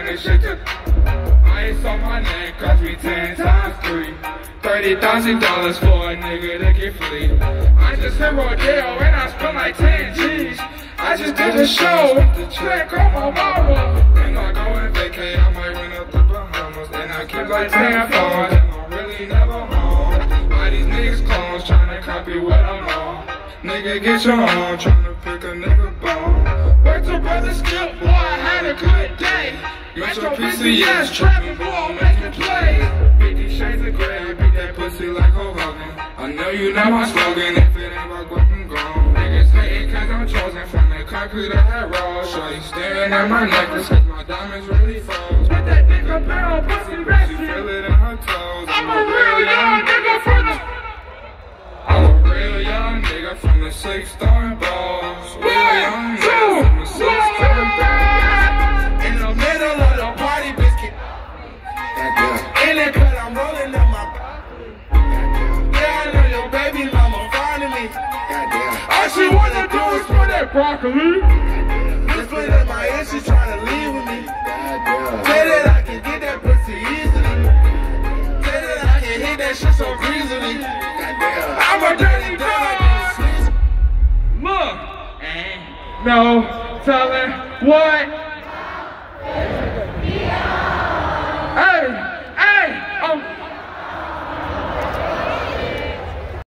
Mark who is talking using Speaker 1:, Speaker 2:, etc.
Speaker 1: this shit to ice on my neck, cost me 10 times 3. $30,000 for a nigga to get free. I just hit Rodeo and I spent like 10 G's. I just did a show with the check on my mama. And I go and vacate, I might run up the Bahamas. And I keep like 10 phones, and I'm really never home. All these niggas clones tryna copy what I'm on. Nigga, get your own, tryna pick a nigga bone. Where's your brother Skip? Boy, I had a good day. Metro PCS, trapping, boy, I'm making plays. 50 shades of gray, beat that pussy like Hulk Hogan. I know you know my slogan, if it ain't about what I'm gone. Niggas hating cause I'm chosen from the concrete I had raw. Shorty staring at my necklace cause my diamonds really froze. Put that dick up in her pussy, she feel it in her toes. I'm a real young nigga from the... I'm a real young nigga from the 6-star balls. Real young nigga from the 6-star balls. In the middle of the party, biscuit. In it cause I'm rolling up my... Yeah, I know your baby mama finding me. All she wanna do is put that broccoli. Whisper in my ear, she tryna leave with me. Say that I can get that pussy easily. Say that I can hit that shit so breezily. I'm a dirty dog. Look, no telling what.